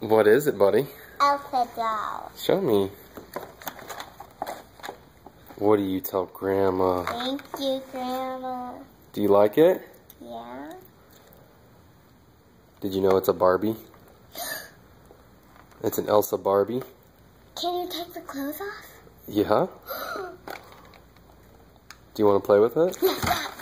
What is it, buddy? Elsa doll. Show me. What do you tell Grandma? Thank you, Grandma. Do you like it? Yeah. Did you know it's a Barbie? It's an Elsa Barbie. Can you take the clothes off? Yeah. Do you want to play with it?